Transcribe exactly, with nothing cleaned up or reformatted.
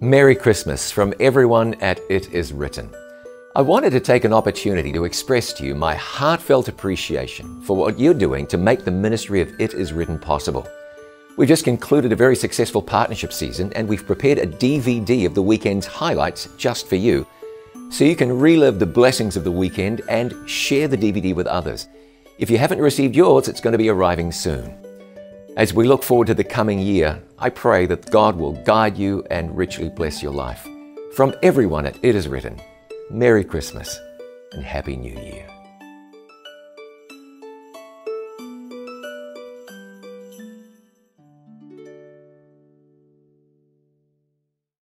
Merry Christmas from everyone at It Is Written. I wanted to take an opportunity to express to you my heartfelt appreciation for what you're doing to make the ministry of It Is Written possible. We've just concluded a very successful partnership season, and we've prepared a D V D of the weekend's highlights just for you, so you can relive the blessings of the weekend and share the D V D with others. If you haven't received yours, it's going to be arriving soon. As we look forward to the coming year, I pray that God will guide you and richly bless your life. From everyone at It Is Written, Merry Christmas and Happy New Year.